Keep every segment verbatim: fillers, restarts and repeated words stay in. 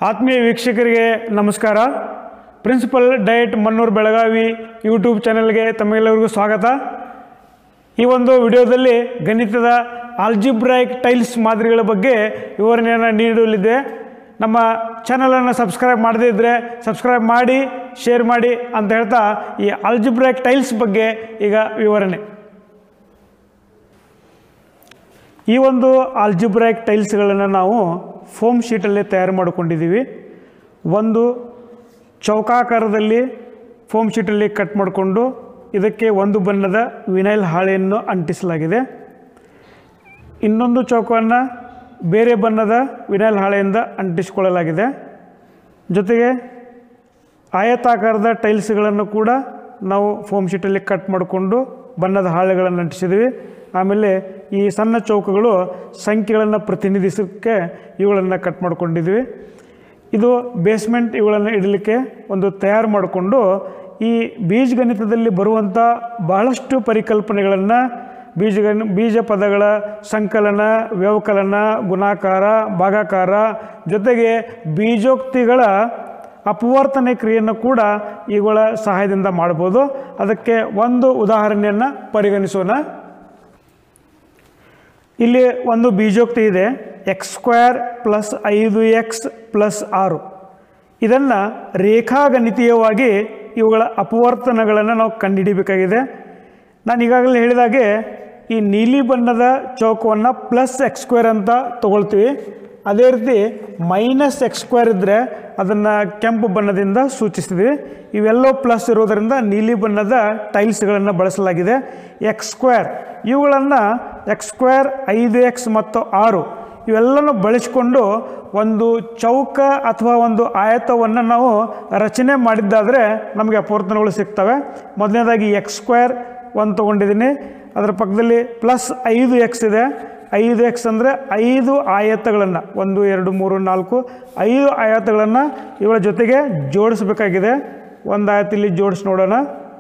ಆತ್ಮೀಯ ವೀಕ್ಷಕರಿಗೆ ನಮಸ್ಕಾರ. Principal diet Mannur Belagavi YouTube ಚಾನೆಲ್ಗೆ ತಮ್ಮೆಲ್ಲರಿಗೂ ಸ್ವಾಗತ. ಈ ಒಂದು ವಿಡಿಯೋದಲ್ಲಿ ಗಣಿತದ ಆಲ್ಜಿಬ್ರಾಯಿಕ್ ಟೈಲ್ಸ್ ಮಾದರಿಗಳ ಬಗ್ಗೆ ವಿವರಣೆಯನ್ನು ನೀಡಲಿದೆ. ನಮ್ಮ ಚಾನಲನ್ನು ಸಬ್ಸ್ಕ್ರೈಬ್ ಮಾಡದೇ ಇದ್ದರೆ ಸಬ್ಸ್ಕ್ರೈಬ್ ಮಾಡಿ, ಶೇರ್ ಮಾಡಿ ಅಂತ ಹೇಳ್ತಾ ಈ ಆಲ್ಜಿಬ್ರಾಯಿಕ್ ಟೈಲ್ಸ್ ಬಗ್ಗೆ ಈಗ ವಿವರಣೆ. ಈ ಒಂದು ಆಲ್ಜಿಬ್ರಾಯಿಕ್ ಟೈಲ್ಸ್ಗಳನ್ನು ನಾವು ಫೋಮ್ ಶೀಟಲ್ಲಿ ತಯಾರು ಮಾಡಿಕೊಂಡಿದ್ದೀವಿ. ಒಂದು ಚೌಕಾಕಾರದಲ್ಲಿ ಫೋಮ್ ಶೀಟಲ್ಲಿ ಕಟ್ ಮಾಡಿಕೊಂಡು ಇದಕ್ಕೆ ಒಂದು ಬಣ್ಣದ ವಿನೈಲ್ ಹಾಳೆಯನ್ನು ಅಂಟಿಸಲಾಗಿದೆ. ಇನ್ನೊಂದು ಚೌಕವನ್ನು ಬೇರೆ ಬಣ್ಣದ ವಿನೈಲ್ ಹಾಳೆಯಿಂದ ಅಂಟಿಸಿಕೊಳ್ಳಲಾಗಿದೆ. ಜೊತೆಗೆ ಆಯತಾಕಾರದ ಟೈಲ್ಸ್ಗಳನ್ನು ಕೂಡ ನಾವು ಫೋಮ್ ಶೀಟಲ್ಲಿ ಕಟ್ ಮಾಡಿಕೊಂಡು ಬಣ್ಣದ ಹಾಳೆಗಳನ್ನು ಅಂಟಿಸಿದ್ವಿ. ಆಮೇಲೆ ಈ ಸಣ್ಣ ಚೌಕಗಳು ಸಂಖ್ಯೆಗಳನ್ನು ಪ್ರತಿನಿಧಿಸೋಕ್ಕೆ ಇವುಗಳನ್ನು ಕಟ್ ಮಾಡ್ಕೊಂಡಿದ್ವಿ. ಇದು ಬೇಸ್ಮೆಂಟ್ ಇವುಗಳನ್ನು ಇಡಲಿಕ್ಕೆ ಒಂದು ತಯಾರು ಮಾಡಿಕೊಂಡು ಈ ಬೀಜಗಣಿತದಲ್ಲಿ ಬರುವಂಥ ಬಹಳಷ್ಟು ಪರಿಕಲ್ಪನೆಗಳನ್ನು ಬೀಜಗಣ ಬೀಜ ಪದಗಳ ಸಂಕಲನ, ವ್ಯವಕಲನ, ಗುಣಾಕಾರ, ಭಾಗಾಕಾರ ಜೊತೆಗೆ ಬೀಜೋಕ್ತಿಗಳ ಅಪವರ್ತನೆ ಕ್ರಿಯೆಯನ್ನು ಕೂಡ ಇವುಗಳ ಸಹಾಯದಿಂದ ಮಾಡ್ಬೋದು. ಅದಕ್ಕೆ ಒಂದು ಉದಾಹರಣೆಯನ್ನು ಪರಿಗಣಿಸೋಣ. ಇಲ್ಲಿ ಒಂದು ಬೀಜೋಕ್ತಿ ಇದೆ, ಎಕ್ಸ್ ಸ್ಕ್ವೇರ್ ಪ್ಲಸ್ ಐದು ಎಕ್ಸ್ ಪ್ಲಸ್ ಆರು. ಇದನ್ನು ರೇಖಾಗಣಿತೀಯವಾಗಿ ಇವುಗಳ ಅಪವರ್ತನಗಳನ್ನು ನಾವು ಕಂಡುಹಿಡಿಯಬೇಕಾಗಿದೆ. ನಾನು ಈಗಾಗಲೇ ಹೇಳಿದಾಗೆ ಈ ನೀಲಿ ಬಣ್ಣದ ಚೌಕವನ್ನು ಪ್ಲಸ್ ಎಕ್ಸ್ ಸ್ಕ್ವೇರ್ ಅಂತ ತೊಗೊಳ್ತೀವಿ. ಅದೇ ರೀತಿ ಮೈನಸ್ ಎಕ್ಸ್ ಸ್ಕ್ವೇರ್ ಇದ್ದರೆ ಅದನ್ನು ಕೆಂಪು ಬಣ್ಣದಿಂದ ಸೂಚಿಸ್ತೀವಿ. ಇವೆಲ್ಲೋ ಪ್ಲಸ್ ಇರೋದರಿಂದ ನೀಲಿ ಬಣ್ಣದ ಟೈಲ್ಸ್ಗಳನ್ನು ಬಳಸಲಾಗಿದೆ. ಎಕ್ಸ್ ಸ್ಕ್ವೇರ್ ಇವುಗಳನ್ನು ಎಕ್ಸ್ ಸ್ಕ್ವೇರ್, ಐದು ಎಕ್ಸ್ ಮತ್ತು ಆರು ಇವೆಲ್ಲನೂ ಬಳಸಿಕೊಂಡು ಒಂದು ಚೌಕ ಅಥವಾ ಒಂದು ಆಯತವನ್ನು ನಾವು ರಚನೆ ಮಾಡಿದ್ದಾದರೆ ನಮಗೆ ಅಪವರ್ತನಗಳು ಸಿಗ್ತವೆ. ಮೊದಲನೇದಾಗಿ ಎಕ್ಸ್ ಸ್ಕ್ವೇರ್ ಒಂದು ತೊಗೊಂಡಿದ್ದೀನಿ, ಅದರ ಪಕ್ಕದಲ್ಲಿ ಪ್ಲಸ್ ಐದು ಎಕ್ಸ್ ಇದೆ. ಐದು ಎಕ್ಸ್ ಅಂದರೆ ಐದು ಆಯತಗಳನ್ನು, ಒಂದು ಎರಡು ಮೂರು ನಾಲ್ಕು ಐದು ಆಯತಗಳನ್ನು ಇವಳ ಜೊತೆಗೆ ಜೋಡಿಸಬೇಕಾಗಿದೆ. ಒಂದು ಆಯತ ಇಲ್ಲಿ ಜೋಡಿಸಿ ನೋಡೋಣ.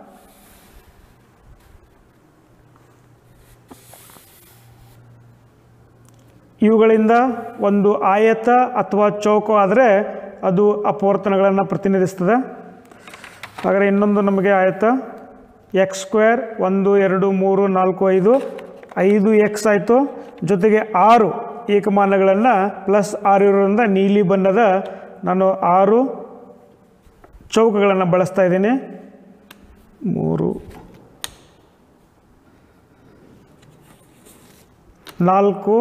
ಇವುಗಳಿಂದ ಒಂದು ಆಯತ ಅಥವಾ ಚೌಕ ಆದರೆ ಅದು ಅಪವರ್ತನಗಳನ್ನು ಪ್ರತಿನಿಧಿಸ್ತದೆ. ಹಾಗಾದರೆ ಇನ್ನೊಂದು ನಮಗೆ ಆಯತ ಎಕ್ಸ್ ಸ್ಕ್ವೇರ್, ಒಂದು ಎರಡು ಮೂರು ನಾಲ್ಕು ಐದು ಐದು ಎಕ್ಸ್ ಆಯಿತು. ಜೊತೆಗೆ ಆರು ಏಕಮಾನಗಳನ್ನು ಪ್ಲಸ್ ಆರು ಇರೋದ್ರಿಂದ ನೀಲಿ ಬಣ್ಣದ ನಾನು ಆರು ಚೌಕಗಳನ್ನು ಬಳಸ್ತಾ ಇದ್ದೀನಿ. ಮೂರು, ನಾಲ್ಕು,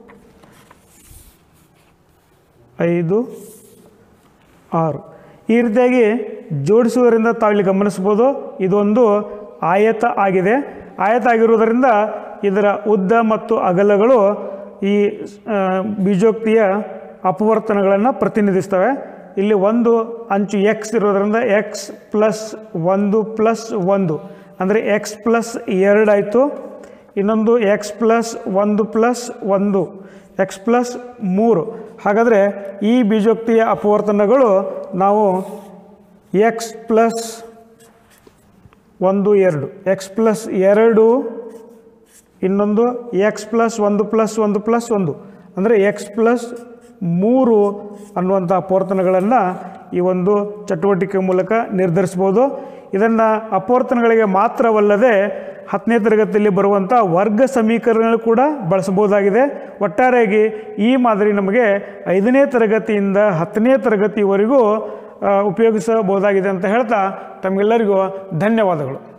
ಐದು, ಆರು ಈ ರೀತಿಯಾಗಿ ಜೋಡಿಸುವುದರಿಂದ ತಾವಿಲ್ಲಿ ಗಮನಿಸ್ಬೋದು ಇದೊಂದು ಆಯತ ಆಗಿದೆ. ಆಯತ ಆಗಿರುವುದರಿಂದ ಇದರ ಉದ್ದ ಮತ್ತು ಅಗಲಗಳು ಈ ಬೀಜೋಕ್ತಿಯ ಅಪವರ್ತನಗಳನ್ನು ಪ್ರತಿನಿಧಿಸ್ತವೆ. ಇಲ್ಲಿ ಒಂದು ಅಂಚು ಎಕ್ಸ್ ಇರೋದರಿಂದ ಎಕ್ಸ್ ಪ್ಲಸ್ ಒಂದು ಪ್ಲಸ್ ಒಂದು ಅಂದರೆ ಎಕ್ಸ್ ಪ್ಲಸ್ ಎರಡು ಆಯಿತು. ಇನ್ನೊಂದು ಎಕ್ಸ್ ಪ್ಲಸ್ ಒಂದು ಪ್ಲಸ್ ಒಂದು ಎಕ್ಸ್ ಪ್ಲಸ್ ಮೂರು. ಹಾಗಾದರೆ ಈ ಬೀಜೋಕ್ತಿಯ ಅಪವರ್ತನಗಳು ನಾವು ಎಕ್ಸ್ ಪ್ಲಸ್ ಒಂದು ಎರಡು, ಎಕ್ಸ್ ಪ್ಲಸ್ ಎರಡು, ಇನ್ನೊಂದು ಎಕ್ಸ್ ಪ್ಲಸ್ ಒಂದು ಪ್ಲಸ್ ಒಂದು ಪ್ಲಸ್ ಒಂದು ಅಂದರೆ ಎಕ್ಸ್ ಪ್ಲಸ್ ಮೂರು ಅನ್ನುವಂಥ ಅಪವರ್ತನಗಳನ್ನು ಈ ಒಂದು ಚಟುವಟಿಕೆ ಮೂಲಕ ನಿರ್ಧರಿಸ್ಬೋದು. ಇದನ್ನು ಅಪವರ್ತನಗಳಿಗೆ ಮಾತ್ರವಲ್ಲದೆ ಹತ್ತನೇ ತರಗತಿಯಲ್ಲಿ ಬರುವಂಥ ವರ್ಗ ಸಮೀಕರಣಗಳು ಕೂಡ ಬಳಸಬಹುದಾಗಿದೆ. ಒಟ್ಟಾರೆಯಾಗಿ ಈ ಮಾದರಿ ನಮಗೆ ಐದನೇ ತರಗತಿಯಿಂದ ಹತ್ತನೇ ತರಗತಿವರೆಗೂ ಉಪಯೋಗಿಸಬಹುದಾಗಿದೆ ಅಂತ ಹೇಳ್ತಾ ತಮಗೆಲ್ಲರಿಗೂ ಧನ್ಯವಾದಗಳು.